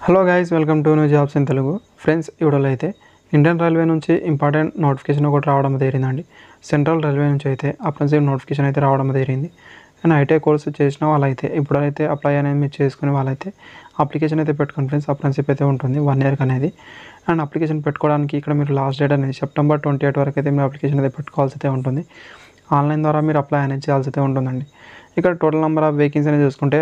Hello guys, welcome to new jobs in Telugu. Friends, ఇవిడలో అయితే Indian railway నుంచి important notification ఒకటి రావడం జరిగిందండి. సెంట్రల్ రైల్వే నుంచి అయితే అప్రెంటిస్‌షిప్ నోటిఫికేషన్ అయితే రావడం జరిగింది. అండ్ ఐటీఐ కోర్సు చేసిన వాళ్ళైతే ఇప్పుడైతే అప్లై అనేది మీరు చేసుకునే వాళ్ళైతే అప్లికేషన్ అయితే పెట్టుకోండి ఫ్రెండ్స్. అప్రెంటిస్‌షిప్ అయితే ఉంటుంది 1 ఇయర్కి అనేది. అండ్ అప్లికేషన్ పెట్టుకోవడానికి ఇక్కడ మీరు లాస్ట్ డేట్ అనేది సెప్టెంబర్ 28 వరకు అయితే మీరు అప్లికేషన్ అయితే పెట్టుకోవాల్సి అయితే ఉంటుంది. ఆన్లైన్ ద్వారా మీరు అప్లై అనేది చేయాల్సి అయితే ఉంటుందండి. ఇక్కడ టోటల్ నెంబర్ ఆఫ్ వేకెన్సీ అనేది చూసుకుంటే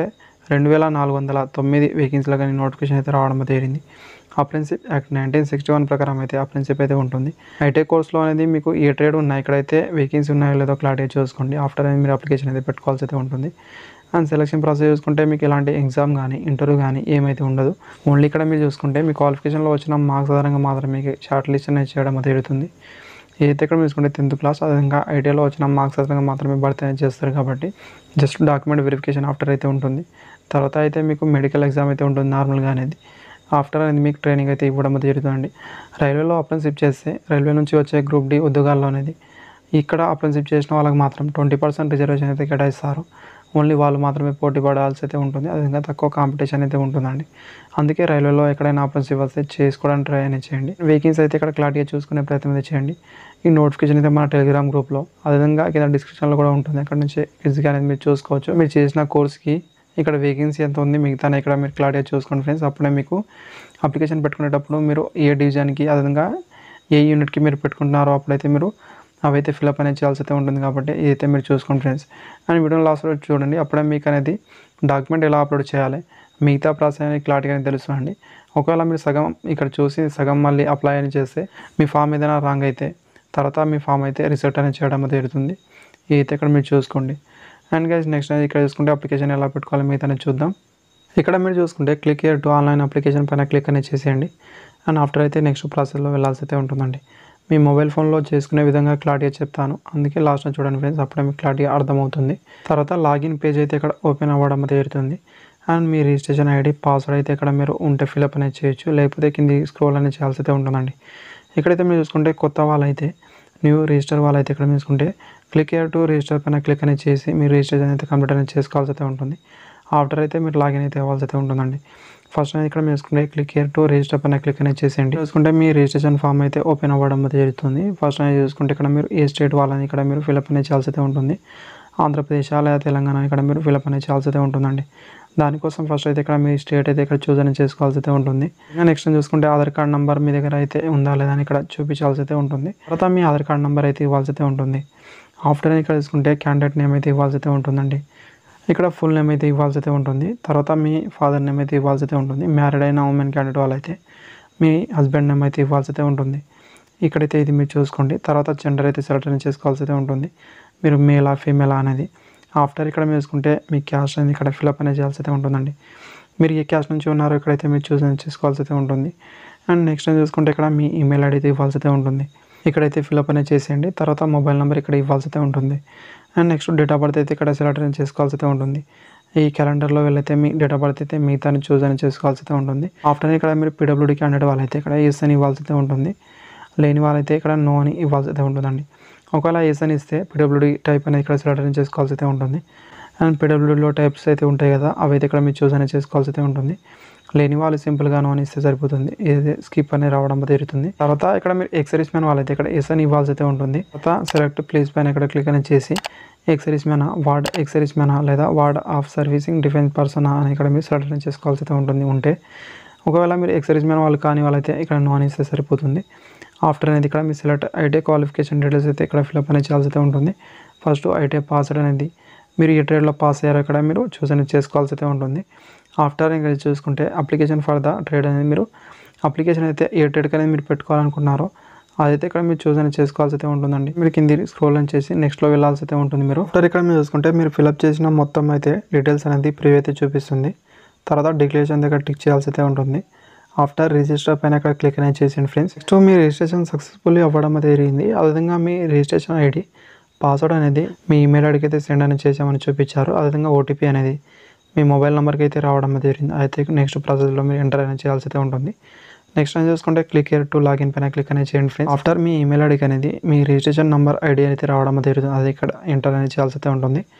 2409 వేకెన్సీలు కానీ నోటిఫికేషన్ అయితే రావడం జరిగింది. అప్రెంటిస్‌షిప్ యాక్ట్ 1961 ప్రకారం అయితే అప్రెంటిస్‌షిప్ అయితే ఉంటుంది. ఐటీఐ కోర్సులో అనేది మీకు ఏ ట్రేడ్ ఉన్నాయి, ఇక్కడైతే వేకెన్సీ ఉన్నాయో లేదో క్లారిటీ చూసుకోండి. ఆఫ్టర్ అనేది మీరు అప్లికేషన్ అయితే పెట్టుకోవాల్సి అయితే ఉంటుంది. అండ్ సెలక్షన్ ప్రాసెస్ చూసుకుంటే మీకు ఎలాంటి ఎగ్జామ్ కానీ ఇంటర్వ్యూ కానీ ఏమైతే ఉండదు. ఓన్లీ ఇక్కడ మీరు చూసుకుంటే మీ క్వాలిఫికేషన్లో వచ్చిన మార్క్స్ ఆధారంగా మాత్రమే మీకు షార్ట్ లిస్ట్ అనేది చేయడం జరుగుతుంది. ఏదైతే ఇక్కడ చూసుకుంటే 10th క్లాస్ అదేవిధంగా ఐటీఐలో వచ్చిన మార్క్స్ ఆధారంగా మాత్రమే భర్తీ అనేది చేస్తారు కాబట్టి జస్ట్ డాక్యుమెంట్ వెరిఫికేషన్ ఆఫ్టర్ అయితే ఉంటుంది. తర్వాత అయితే మీకు మెడికల్ ఎగ్జామ్ అయితే ఉంటుంది నార్మల్గా అనేది. ఆఫ్టర్ అనేది మీకు ట్రైనింగ్ అయితే ఇవ్వడం జరుగుతుందండి. రైల్వేలో అప్రెంటిస్‌షిప్ చేస్తే రైల్వే నుంచి వచ్చే గ్రూప్ డి ఉద్యోగాల్లో అనేది ఇక్కడ అప్రెంటిస్‌షిప్ చేసిన వాళ్ళకి మాత్రం 20% రిజర్వేషన్ అయితే కేటాయిస్తారు. ఓన్లీ వాళ్ళు మాత్రమే పోటీ పడాల్సి అయితే ఉంటుంది. అదేవిధంగా తక్కువ కాంపిటీషన్ అయితే ఉంటుందండి. అందుకే రైల్వేలో ఎక్కడైనా అప్రెంటిస్‌షిప్ వస్తే చేసుకోవడానికి ట్రై అనేది చేయండి. వేకెన్సీ అయితే ఇక్కడ క్లారిటీగా చూసుకునే ప్రయత్నం అయితే చేయండి. ఈ నోటిఫికేషన్ అయితే మన టెలిగ్రామ్ గ్రూప్లో అదేవిధంగా కింద డిస్క్రిప్షన్లో కూడా ఉంటుంది. అక్కడ నుంచి ఈజీగా అనేది మీరు చూసుకోవచ్చు. మీరు చేసిన కోర్స్కి ఇక్కడ వేకెన్సీ ఎంత ఉంది మిగతా ఇక్కడ మీరు క్లారిటీగా చూసుకోండి ఫ్రెండ్స్. అప్పుడే మీకు అప్లికేషన్ పెట్టుకునేటప్పుడు మీరు ఏ డివిజన్కి అదేవిధంగా ఏ యూనిట్కి మీరు పెట్టుకుంటున్నారో అప్పుడైతే మీరు అవైతే ఫిల్అప్ అనేది చేయాల్సి అయితే ఉంటుంది. కాబట్టి ఇదైతే మీరు చూసుకోండి ఫ్రెండ్స్. అండ్ వీడియో లాస్ట్లో చూడండి, అప్పుడే మీకు అనేది డాక్యుమెంట్ ఎలా అప్లోడ్ చేయాలి మిగతా ప్రాసెస్ అనేది క్లారిటీగా తెలుస్తుందండి. ఒకవేళ మీరు సగం ఇక్కడ చూసి సగం మళ్ళీ అప్లై అని చేస్తే మీ ఫామ్ ఏదైనా రాంగ్ అయితే తర్వాత మీ ఫామ్ అయితే రిజెక్ట్ అనేది చేయడం జరుగుతుంది. ఇదైతే ఇక్కడ మీరు చూసుకోండి. అండ్ గైస్, నెక్స్ట్ అనేది ఇక్కడ చూసుకుంటే అప్లికేషన్ ఎలా పెట్టుకోవాలి మిగతా అనేది చూద్దాం. ఇక్కడ మీరు చూసుకుంటే click here to online application పైన క్లిక్ అనేది చేసేయండి. అండ్ ఆఫ్టర్ అయితే నెక్స్ట్ ప్రాసెస్లో వెళ్ళాల్సి అయితే ఉంటుందండి. మీ మొబైల్ ఫోన్లో చేసుకునే విధంగా క్లారిటీగా చెప్తాను, అందుకే లాస్ట్లో చూడండి ఫ్రెండ్స్. అప్పుడే మీకు క్లారిటీగా అర్థమవుతుంది. తర్వాత లాగిన్ పేజ్ అయితే ఇక్కడ ఓపెన్ అవ్వడం జరుగుతుంది. అండ్ మీ రిజిస్ట్రేషన్ ఐడి పాస్వర్డ్ అయితే ఇక్కడ మీరు ఉంటే ఫిల్అప్ అనేది చేయొచ్చు, లేకపోతే కింది స్క్రోల్ అనేది చేయాల్సి అయితే ఉంటుందండి. ఇక్కడైతే మీరు చూసుకుంటే కొత్త వాళ్ళైతే న్యూ రిజిస్టర్ వాళ్ళైతే ఇక్కడ చూసుకుంటే క్లిక్ హియర్ టు రిజిస్టర్ పైన క్లిక్ అనేది చేసి మీరు రిజిస్ట్రేషన్ అయితే కంప్లీట్ అనేది చేసుకోవాల్సి అయితే ఉంటుంది. ఆఫ్టర్ అయితే మీరు లాగిన్ అయితే అవ్వాల్సి అయితే ఉంటుందండి. ఫస్ట్ అనేది ఇక్కడ మీరు చూసుకుంటే క్లిక్ హియర్ టు రిజిస్టర్ పైన క్లిక్ అనేది చేసేయండి. చూసుకుంటే మీ రిజిస్ట్రేషన్ ఫామ్ అయితే ఓపెన్ అవ్వడం జరుగుతుంది. ఫస్ట్ అనేది చూసుకుంటే ఇక్కడ మీరు ఏ స్టేట్ వాళ్ళని ఇక్కడ మీరు ఫిల్అప్ అనేది చేయాల్సి అయితే ఉంటుంది. ఆంధ్రప్రదేశ్ లేదా తెలంగాణ ఇక్కడ మీరు ఫిల్అప్ అనేది చేయాల్సి అయితే ఉంటుందండి. దానికోసం ఫస్ట్ అయితే ఇక్కడ మీ స్టేట్ అయితే ఇక్కడ చూస్ అనేది చేసుకోవాల్సి అయితే ఉంటుంది. నెక్స్ట్ చూసుకుంటే ఆధార్ కార్డ్ నెంబర్ మీ దగ్గర అయితే ఉందా లేదా అని ఇక్కడ చూపించాల్సి అయితే ఉంటుంది. తర్వాత మీ ఆధార్ కార్డ్ నెంబర్ అయితే ఇవ్వాల్సి అయితే ఉంటుంది. ఆఫ్టర్ ఇక్కడ చూసుకుంటే క్యాండిడేట్ నేమ్ అయితే ఇవ్వాల్సి అయితే ఉంటుందండి. ఇక్కడ ఫుల్ నేమ్ అయితే ఇవ్వాల్సి అయితే ఉంటుంది. తర్వాత మీ ఫాదర్ నేమ్ అయితే ఇవ్వాల్సి అయితే ఉంటుంది. మ్యారీడ్ అయిన ఉమెన్ క్యాండిడేట్ వాళ్ళైతే మీ హస్బెండ్ నేమ్ అయితే ఇవ్వాల్సి అయితే ఉంటుంది. ఇక్కడైతే ఇది మీరు చూసుకోండి. తర్వాత జెండర్ అయితే సెలెక్ట్ అనేది చేసుకోవాల్సి అయితే ఉంటుంది. మీరు మేలా ఫీమేలా అనేది. ఆఫ్టర్ ఇక్కడ మీరు చూసుకుంటే మీ క్యాస్ట్ అనేది ఇక్కడ ఫిల్అప్ అనేది చేయాల్సి అయితే ఉంటుందండి. మీరు ఏ క్యాస్ట్ నుంచి ఉన్నారో ఇక్కడైతే మీరు చూస్ అనేది చేసుకోవాల్సి అయితే ఉంటుంది. అండ్ నెక్స్ట్ చూసుకుంటే ఇక్కడ మీ ఈమెయిల్ ఐడి అయితే ఇవ్వాల్సి అయితే ఉంటుంది. ఇక్కడైతే ఫిల్అప్ అనేది చేసేయండి. తర్వాత మొబైల్ నెంబర్ ఇక్కడ ఇవ్వాల్సి అయితే ఉంటుంది. And next date of birth అయితే ఇక్కడ సెలెక్ట్ అనేది చేసుకోవాల్సి అయితే ఉంటుంది. ఈ క్యాలెండర్లో వెళ్ళైతే మీ డేట్ ఆఫ్ బర్త్ అయితే మిగతాని చూస్ అనేది చేసుకోవాల్సి అయితే ఉంటుంది. ఆఫ్టర్ ఇక్కడ మీరు పీడబ్ల్యూడీ క్యాండిడేట్ వాళ్ళైతే ఇక్కడ ఎస్ అని ఇవ్వాల్సి అయితే ఉంటుంది. లేని వాళ్ళైతే ఇక్కడ నో అని ఇవ్వాల్సి అయితే ఉంటుందండి. ఒకవేళ ఎస్ అని ఇస్తే పీడబ్ల్యూడీ టైప్ అనేది ఇక్కడ సెలెక్ట్ అనేది చేసుకోవాల్సి అయితే ఉంటుంది. అండ్ పీడబ్ల్యూడీలో టైప్స్ అయితే ఉంటాయి కదా, అవి అయితే ఇక్కడ మీరు చూస్ అనేది చేసుకోవాల్సి అయితే ఉంటుంది. లేని వాళ్ళు సింపుల్గా నో అని ఇస్తే సరిపోతుంది. ఏది స్కిప్ అనేది రావడం జరుగుతుంది. తర్వాత ఇక్కడ మీరు ఎక్సర్వీస్ మ్యాన్ వాళ్ళైతే ఇక్కడ ఎస్ అని ఇవ్వాల్సి అయితే ఉంటుంది. తర్వాత సెలెక్ట్ ప్లేస్ పైన ఇక్కడ క్లిక్ అనేది చేసి ex serviceman ward ex serviceman లేదా ward of servicing defence personnel అని ఇక్కడ మీరు సెలెక్ట్ అనేది చేసుకోవాల్సి అయితే ఉంటుంది. ఉంటే ఒకవేళ మీరు ఎక్సర్వీస్ మ్యాన్ వాళ్ళు కానీ వాళ్ళైతే ఇక్కడ నో అని ఇస్తే సరిపోతుంది. ఆఫ్టర్ అనేది ఇక్కడ మీ సెలెక్ట్ ఐటీఐ క్వాలిఫికేషన్ డీటెయిల్స్ అయితే ఇక్కడ ఫిల్అప్ అనేది చేయాల్సి అయితే ఉంటుంది. ఫస్ట్ ఐటీఐ పాస్వర్డ్ అనేది మీరు ఏ ట్రేడ్లో పాస్ అయ్యారో ఇక్కడ మీరు చూస్ అనేది చేసుకోవాల్సి అయితే ఉంటుంది. ఆఫ్టర్ ఇంకా చూసుకుంటే అప్లికేషన్ ఫర్ ద ట్రేడ్ అనేది మీరు అప్లికేషన్ అయితే ఏ ట్రేడ్కి అనేది మీరు పెట్టుకోవాలనుకున్నారో అదైతే ఇక్కడ మీరు చూస్ అనేది చేసుకోవాల్సి అయితే ఉంటుందండి. మీరు కింది స్క్రోల్ అని చేసి నెక్స్ట్లో వెళ్ళాల్సి అయితే ఉంటుంది. మీరు ఆఫ్టర్ ఇక్కడ మీరు చూసుకుంటే మీరు ఫిల్అప్ చేసిన మొత్తం అయితే డీటెయిల్స్ అనేది ప్రివ్యూ అయితే చూపిస్తుంది. తర్వాత డిక్లరేషన్ దగ్గర టిక్ చేయాల్సి అయితే ఉంటుంది. ఆఫ్టర్ రిజిస్టర్ పైన ఇక్కడ క్లిక్ అనేది చేసేయండి ఫ్రెండ్స్. నెక్స్ట్ మీ రిజిస్ట్రేషన్ సక్సెస్ఫుల్లీ అవ్వడం జరిగింది. అదేవిధంగా మీ రిజిస్ట్రేషన్ ఐడి పాస్వర్డ్ అనేది మీ ఈమెయిల్ ఐడికి అయితే సెండ్ అనేది చేసామని చూపించారు. అదేవిధంగా ఓటీపీ అనేది మీ మొబైల్ నెంబర్కి అయితే రావడం జరిగింది. అయితే నెక్స్ట్ ప్రాసెస్లో మీరు ఎంటర్ అనేది చేయాల్సి అయితే ఉంటుంది. నెక్స్ట్ అని చూసుకుంటే క్లిక్ హియర్ టు లాగిన్ పైన క్లిక్ అనేది చేయండి ఫ్రెండ్స్. ఆఫ్టర్ మీ ఈమెయిల్ ఐడికి అనేది మీ రిజిస్ట్రేషన్ నెంబర్ ఐడి అయితే రావడం జరుగుతుంది. అది ఇక్కడ ఎంటర్ అనేది చేయాల్సి అయితే ఉంటుంది.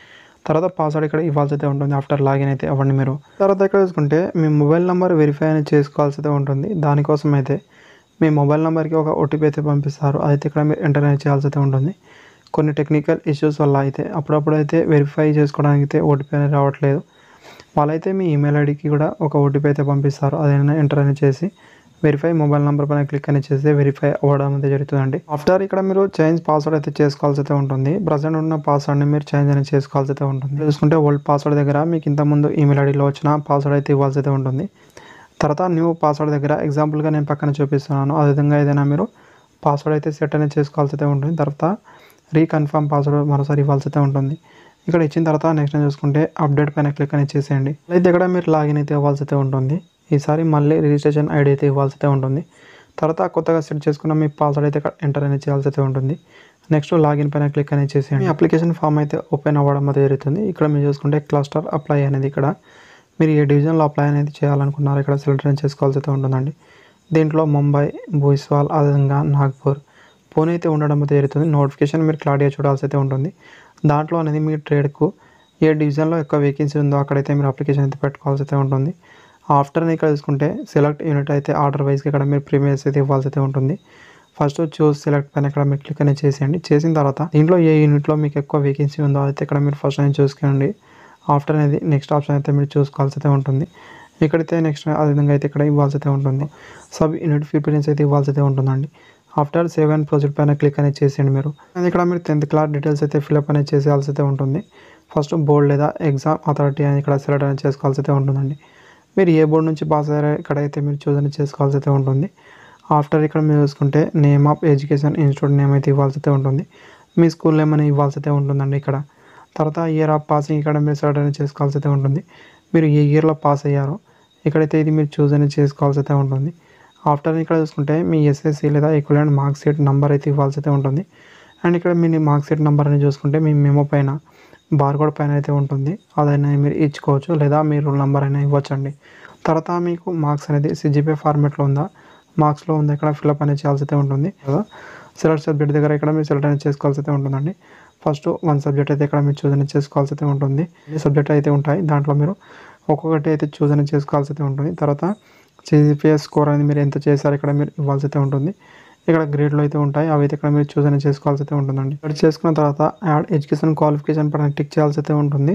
తర్వాత పాస్వర్డ్ ఇక్కడ ఇవ్వాల్సి అయితే ఉంటుంది ఆఫ్టర్ లాగిన్ అయితే అవ్వండి మీరు. తర్వాత ఇక్కడ చూసుకుంటే మీ మొబైల్ నెంబర్ వెరిఫై అనేది చేసుకోవాల్సి అయితే ఉంటుంది. దానికోసం అయితే మీ మొబైల్ నెంబర్కి ఒక ఓటీపీ అయితే పంపిస్తారు. అయితే ఇక్కడ మీరు ఎంటర్ అనేది చేయాల్సి అయితే ఉంటుంది. కొన్ని టెక్నికల్ ఇష్యూస్ వల్ల అయితే అప్పుడప్పుడు అయితే వెరిఫై చేసుకోవడానికి అయితే ఓటీపీ అనేది రావట్లేదు. వాళ్ళైతే మీ ఈమెయిల్ ఐడికి కూడా ఒక ఓటీపీ అయితే పంపిస్తారు. అదైనా ఎంటర్ అనేది చేసి వెరిఫై మొబైల్ నెంబర్ పైన క్లిక్ అనేది చేస్తే వెరిఫై అవ్వడం అయితే జరుగుతుందండి. ఆఫ్టర్ ఇక్కడ మీరు చేంజ్ పాస్వర్డ్ అయితే చేసుకోవాల్సి అయితే ఉంటుంది. ప్రజెంట్ ఉన్న పాస్వర్డ్ని మీరు చేంజ్ అనేది చేసుకోవాల్సి అయితే ఉంటుంది. చూసుకుంటే ఓల్డ్ పాస్వర్డ్ దగ్గర మీకు ఇంతకుముందు ఈమెయిల్ ఐడిలో వచ్చిన పాస్వర్డ్ అయితే ఇవ్వాల్సి అయితే ఉంటుంది. తర్వాత న్యూ పాస్వర్డ్ దగ్గర ఎగ్జాంపుల్గా నేను పక్కన చూపిస్తున్నాను. అదేవిధంగా ఏదైనా మీరు పాస్వర్డ్ అయితే సెట్ అనేది చేసుకోవాల్సి అయితే ఉంటుంది. తర్వాత రీకన్ఫర్మ్ పాస్వర్డ్ మరోసారి ఇవ్వాల్సి అయితే ఉంటుంది. ఇక్కడ ఇచ్చిన తర్వాత నెక్స్ట్ చూసుకుంటే అప్డేట్ పైన క్లిక్ అనేది చేసేయండి. అయితే ఇక్కడ మీరు లాగిన్ అయితే ఇవ్వాల్సి అయితే ఉంటుంది. ఈసారి మళ్ళీ రిజిస్ట్రేషన్ ఐడి అయితే ఇవ్వాల్సి అయితే ఉంటుంది. తర్వాత కొత్తగా సెట్ చేసుకున్న మీ పాస్వర్డ్ అయితే ఎంటర్ అనేది చేయాల్సి అయితే ఉంటుంది. నెక్స్ట్ లాగిన్ పైన క్లిక్ అనేది చేసేయండి. మీ అప్లికేషన్ ఫామ్ అయితే ఓపెన్ అవ్వడం అయితే జరుగుతుంది. ఇక్కడ మీరు చూసుకుంటే క్లస్టర్ అప్లై అనేది ఇక్కడ మీరు ఏ డివిజన్లో అప్లై అనేది చేయాలనుకున్నారో ఇక్కడ సెలెక్ట్ అనేది చేసుకోవాల్సి అయితే ఉంటుందండి. దీంట్లో ముంబై, భూయిస్వాల్, అదేవిధంగా నాగ్పూర్, పూణే అయితే ఉండడం అయితే జరుగుతుంది. నోటిఫికేషన్ మీరు క్లారిటీగా చూడాల్సి అయితే ఉంటుంది. దాంట్లో అనేది మీ ట్రేడ్కు ఏ డివిజన్లో ఎక్కువ వేకెన్సీ ఉందో అక్కడైతే మీరు అప్లికేషన్ అయితే పెట్టుకోవాల్సి అయితే ఉంటుంది. ఆఫ్టర్ ఇక్కడ చూసుకుంటే సెలెక్ట్ యూనిట్ అయితే ఆర్డర్ వైజ్గా ఇక్కడ మీరు ప్రీమియర్స్ అయితే ఇవ్వాల్సి అయితే ఉంటుంది. ఫస్ట్ చూస్ సెలెక్ట్ పైన ఇక్కడ మీరు క్లిక్ అనేది చేసేయండి. చేసిన తర్వాత దీంట్లో ఏ యూనిట్లో మీకు ఎక్కువ వేకెన్సీ ఉందో అయితే ఇక్కడ మీరు ఫస్ట్ అనేది చూసుకోండి. ఆఫ్టర్ అనేది నెక్స్ట్ ఆప్షన్ అయితే మీరు చూసుకోవాల్సి అయితే ఉంటుంది. ఇక్కడైతే నెక్స్ట్ అదేవిధంగా అయితే ఇక్కడ ఇవ్వాల్సి అయితే ఉంటుంది. సబ్ యూనిట్ ప్రిఫరెన్స్ అయితే ఇవ్వాల్సి అయితే ఉంటుందండి. ఆఫ్టర్ సేవ్ అండ్ ప్రొసీడ్ పైన క్లిక్ అనేది చేసేయండి మీరు. ఇక్కడ మీరు 10th క్లాస్ డీటెయిల్స్ అయితే ఫిల్అప్ అనేది చేసేయాల్సి అయితే ఉంటుంది. ఫస్ట్ బోర్డ్ లేదా ఎగ్జామ్ అథారిటీ అని ఇక్కడ సెలెక్ట్ అనేది చేసుకోవాల్సి అయితే ఉంటుందండి. మీరు ఏ బోర్డు నుంచి పాస్ అయ్యారో ఇక్కడైతే మీరు చూస్ అనేది చేసుకోవాల్సి అయితే ఉంటుంది. ఆఫ్టర్ ఇక్కడ మీరు చూసుకుంటే name of education institute name అయితే ఇవ్వాల్సి అయితే ఉంటుంది. మీ స్కూల్ నేమ్ అనేది ఇవ్వాల్సి అయితే ఉంటుందండి ఇక్కడ. తర్వాత ఇయర్ ఆఫ్ పాసింగ్ ఇక్కడ మీరు సెలెక్ట్ అనేది చేసుకోవాల్సి అయితే ఉంటుంది. మీరు ఏ ఇయర్లో పాస్ అయ్యారో ఇక్కడైతే ఇది మీరు చూస్ అనేది చేసుకోవాల్సి అయితే ఉంటుంది. ఆఫ్టర్ ఇక్కడ చూసుకుంటే మీ ఎస్ఎస్సి లేదా ఈక్వలెంట్ మార్క్ షీట్ నెంబర్ అయితే ఇవ్వాల్సి అయితే ఉంటుంది. అండ్ ఇక్కడ మీ మార్క్ షీట్ నెంబర్ అని చూసుకుంటే మీ మెమో పైన బార్కోడ్ పైన అయితే ఉంటుంది. అదైనా మీరు ఇచ్చుకోవచ్చు లేదా మీ రూల్ నెంబర్ అయినా ఇవ్వచ్చండి. తర్వాత మీకు మార్క్స్ అనేది సిజిపిఏ ఫార్మేట్లో ఉందా, మార్క్స్లో ఉందా ఇక్కడ ఫిల్అప్ అనేది చేయాల్సి అయితే ఉంటుంది కదా. సెలెక్ట్ సబ్జెక్ట్ దగ్గర ఇక్కడ మీరు సెలెక్ట్ అనేది చేసుకోవాల్సి అయితే ఉంటుందండి. ఫస్ట్ 1 సబ్జెక్ట్ అయితే ఇక్కడ మీరు చూస్ అనేది చేసుకోవాల్సి అయితే ఉంటుంది. ఈ సబ్జెక్ట్ అయితే ఉంటాయి, దాంట్లో మీరు ఒక్కొక్కటి అయితే చూస్ అనేది చేసుకోవాల్సి అయితే ఉంటుంది. తర్వాత సిజిపిఏ స్కోర్ అనేది మీరు ఎంత చేశారు ఇక్కడ మీరు ఇవ్వాల్సి అయితే ఉంటుంది. ఇక్కడ గ్రేడ్లు అయితే ఉంటాయి, అవి అయితే ఇక్కడ మీరు చూస్ అనేది చేసుకోవాల్సి అయితే ఉంటుందండి. ఇక్కడ చేసుకున్న తర్వాత యాడ్ ఎడ్యుకేషన్ క్వాలిఫికేషన్ పైన టిక్ చేయాల్సి అయితే ఉంటుంది.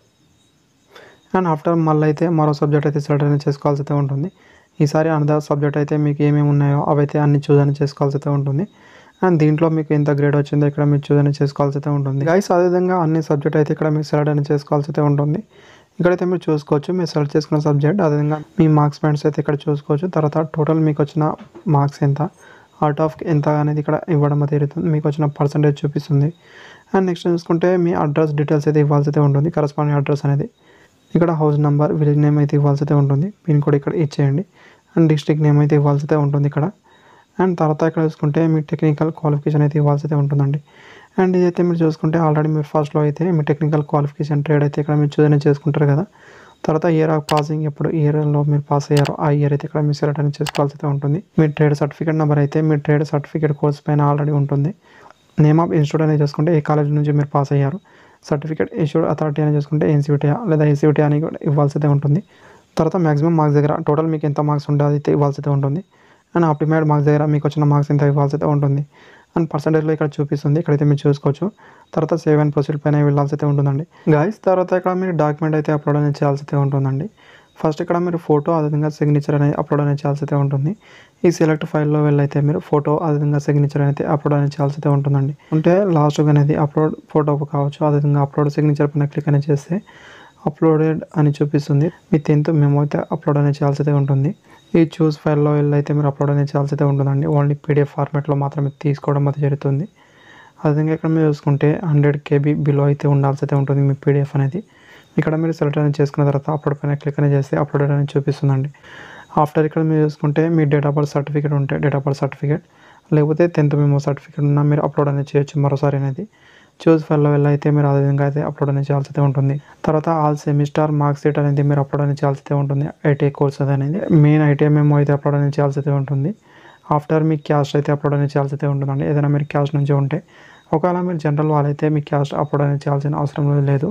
అండ్ ఆఫ్టర్ మళ్ళీ అయితే మరో సబ్జెక్ట్ అయితే సెలెక్ట్ అనేది చేసుకోవాల్సి అయితే ఉంటుంది. ఈసారి అనదర్ సబ్జెక్ట్ అయితే మీకు ఏమేమి ఉన్నాయో అవైతే అన్ని చూస్ అనేది చేసుకోవాల్సి అయితే ఉంటుంది. అండ్ దీంట్లో మీకు ఎంత గ్రేడ్ వచ్చిందో ఇక్కడ మీరు చూస్ అనేది చేసుకోవాల్సి అయితే ఉంటుంది. గైస్ అదేవిధంగా అన్ని సబ్జెక్ట్ అయితే ఇక్కడ మీరు సెలెక్ట్ అనేది చేసుకోవాల్సి అయితే ఉంటుంది. ఇక్కడైతే మీరు చూసుకోవచ్చు మీరు సెలెక్ట్ చేసుకున్న సబ్జెక్ట్, అదేవిధంగా మీ మార్క్స్ పాయింట్స్ అయితే ఇక్కడ చూసుకోవచ్చు. తర్వాత టోటల్ మీకు వచ్చిన మార్క్స్ ఎంత, అవుట్ ఆఫ్ ఎంత అనేది ఇక్కడ ఇవ్వడం అయితే జరుగుతుంది. మీకు వచ్చిన పర్సంటేజ్ చూపిస్తుంది. అండ్ నెక్స్ట్ చూసుకుంటే మీ అడ్రస్ డీటెయిల్స్ అయితే ఇవ్వాల్సి అయితే ఉంటుంది. కరస్పాండింగ్ అడ్రస్ అనేది ఇక్కడ హౌస్ నెంబర్, విలేజ్ నేమ్ అయితే ఇవ్వాల్సి అయితే ఉంటుంది. పిన్ కోడ్ ఇక్కడ ఇచ్చేయండి. అండ్ డిస్ట్రిక్ట్ నేమ్ అయితే ఇవ్వాల్సి అయితే ఉంటుంది ఇక్కడ. అండ్ తర్వాత ఇక్కడ చూసుకుంటే మీ టెక్నికల్ క్వాలిఫికేషన్ అయితే ఇవ్వాల్సి అయితే ఉంటుందండి. అండ్ ఇదైతే మీరు చూసుకుంటే ఆల్రెడీ మీరు ఫస్ట్లో అయితే మీ టెక్నికల్ క్వాలిఫికేషన్ ట్రేడ్ అయితే ఇక్కడ మీరు చూస్ అనేది చేసుకుంటారు కదా. తర్వాత ఇయర్ ఆఫ్ పాసింగ్ ఎప్పుడు ఇయర్లో మీరు పాస్ అయ్యారో ఆ ఇయర్ అయితే ఇక్కడ మీరు సెలెక్ట్ అనేది చేసుకోవాల్సి అయితే ఉంటుంది. మీ ట్రేడ్ సర్టిఫికేట్ నెంబర్ అయితే మీ ట్రేడ్ సర్టిఫికేట్ కోర్స్ పైన ఆల్రెడీ ఉంటుంది. నేమ్ ఆఫ్ ఇన్స్టిట్యూట్ అనేది చూసుకుంటే ఏ కాలేజ్ నుంచి మీరు పాస్ అయ్యారు. సర్టిఫికేట్ ఇష్యూడ్ అథారిటీ అని చూసుకుంటే ఎన్సీయూటీ లేదా ఏసీయూటీ అని కూడా ఇవ్వాల్సి అయితే ఉంటుంది. తర్వాత మ్యాక్సిమం మార్క్స్ దగ్గర టోటల్ మీకు ఎంత మార్క్స్ ఉంటే అది అయితే ఇవ్వాల్సి అయితే ఉంటుంది. అండ్ ఆప్టిమైడ్ మార్క్స్ దగ్గర మీకు వచ్చిన మార్క్స్ ఎంత ఇవ్వాల్సి అయితే ఉంటుంది. అండ్ పర్సంటేజ్లో ఇక్కడ చూపిస్తుంది, ఇక్కడైతే మీరు చూసుకోవచ్చు. తర్వాత సేవ్ అండ్ ప్రొసీడ్ పైన వెళ్ళాల్సి అయితే ఉంటుందండి గైస్. తర్వాత ఇక్కడ మీరు డాక్యుమెంట్ అయితే అప్లోడ్ అనేది చేయాల్సి అయితే ఉంటుందండి. ఫస్ట్ ఇక్కడ మీరు ఫోటో అదేవిధంగా సిగ్నేచర్ అనేది అప్లోడ్ అనేది చేయాల్సి అయితే ఉంటుంది. ఈ సెలెక్ట్ ఫైల్లో వెళ్ళైతే మీరు ఫోటో అదేవిధంగా సిగ్నేచర్ అయితే అప్లోడ్ అనేది చేయాల్సి అయితే ఉంటుందండి. అంటే లాస్ట్గా అనేది అప్లోడ్ ఫోటో కావచ్చు, అదేవిధంగా అప్లోడ్ సిగ్నేచర్ పైన క్లిక్ అనేది చేస్తే అప్లోడెడ్ అని చూపిస్తుంది. మీ 10th మెమో అయితే అప్లోడ్ అనేది చేయాల్సి అయితే ఉంటుంది. ఈ చూస్ ఫైల్లో వెళ్ళైతే మీరు అప్లోడ్ అనేది చేయాల్సి అయితే ఉంటుందండి. ఓన్లీ పీడిఎఫ్ ఫార్మాట్లో మాత్రమే తీసుకోవడం అయితే జరుగుతుంది. అదేవిధంగా ఇక్కడ మీరు చూసుకుంటే 100 KB బిలో అయితే ఉండాల్సి అయితే ఉంటుంది మీ పీడిఎఫ్ అనేది. ఇక్కడ మీరు సెలెక్ట్ అనేది చేసుకున్న తర్వాత అప్లోడ్ పైన క్లిక్ అనేది చేస్తే అప్లోడెడ్ అని చూపిస్తుందండి. ఆఫ్టర్ ఇక్కడ మీరు చూసుకుంటే మీ డేట్ ఆఫ్ బర్త్ సర్టిఫికేట్ ఉంటే డేట్ ఆఫ్ బర్త్ సర్టిఫికేట్, లేకపోతే 10th మెమో సర్టిఫికేట్ ఉన్నా మీరు అప్లోడ్ అనేది చేయొచ్చు మరోసారి అనేది. చూస్ ఫైల్లో వెళ్ళైతే మీరు అదే విధంగా అయితే అప్లోడ్ అనేది చేయాల్సి అయితే ఉంటుంది. తర్వాత ఆల్ సెమిస్టర్ మార్క్ షీట్ అనేది మీరు అప్లోడ్ అనేది చేయాల్సి అయితే ఉంటుంది. ఐటీఐ కోర్స్ అనేది మెయిన్ ఐటీఐ మెమో అయితే అప్లోడ్ అనేది చేయాల్సి అయితే ఉంటుంది. ఆఫ్టర్ మీ క్యాస్ట్ అయితే అప్లోడ్ అనేది చేయాల్సి అయితే ఉంటుందండి. ఏదైనా మీరు క్యాస్ట్ నుంచి ఉంటే, ఒకవేళ మీరు జనరల్ వాళ్ళైతే మీ క్యాస్ట్ అప్లోడ్ అనేది చేయాల్సిన అవసరం లేదు.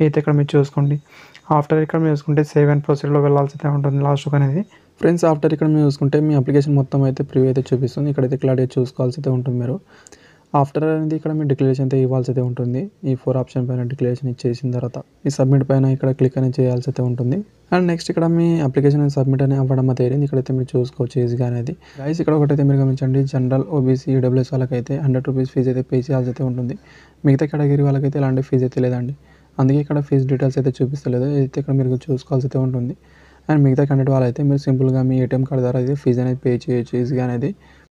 అయితే ఇక్కడ మీరు చూసుకోండి. ఆఫ్టర్ ఇక్కడ మీరు చూసుకుంటే సేవ్ అండ్ ప్రొసీడ్లో వెళ్ళాల్సి అయితే ఉంటుంది లాస్ట్‌కి అనేది. ఫ్రెండ్స్ ఆఫ్టర్ ఇక్కడ మీరు చూసుకుంటే మీ అప్లికేషన్ మొత్తం అయితే ప్రివ్యూ అయితే చూపిస్తుంది. ఇక్కడైతే క్లారిటీగా చూసుకోవాల్సి అయితే ఉంటుంది మీరు. ఆఫ్టర్ అనేది ఇక్కడ మీ డిక్లరేషన్ అయితే ఇవ్వాల్సి అయితే ఉంటుంది. ఈ 4 ఆప్షన్ పైన డిక్లరేషన్ ఇచ్చేసిన తర్వాత ఈ సబ్మిట్ పైన ఇక్కడ క్లిక్ అనేది చేయాల్సి అయితే ఉంటుంది. అండ్ నెక్స్ట్ ఇక్కడ మీ అప్లికేషన్ సబ్మిట్ అని అవ్వడం అయితే అయింది. ఇక్కడైతే మీరు చూసుకోవచ్చు ఈజీగా అనేది. గైస్ ఇక్కడ ఒకటైతే మీరు గమనించండి, జనరల్, ఓబీసీ, ఈడబ్ల్యూఎస్ వాళ్ళకైతే ₹100 ఫీజు అయితే పే చేయాల్సి అయితే ఉంటుంది. మిగతా కేటగిరీ వాళ్ళకైతే ఎలాంటి ఫీజు అయితే లేదండి. అందుకే ఇక్కడ ఫీజు డీటెయిల్స్ అయితే చూపిస్తలేదు. అయితే ఇక్కడ మీరు చూసుకోవాల్సి అయితే ఉంటుంది. అండ్ మిగతా క్యాండిడేట్ వాళ్ళైతే మీరు సింపుల్గా మీ ఏటీఎం కార్డ్ ద్వారా అయితే ఫీజు అనేది పే చేయొచ్చు ఈజీగా అనేది.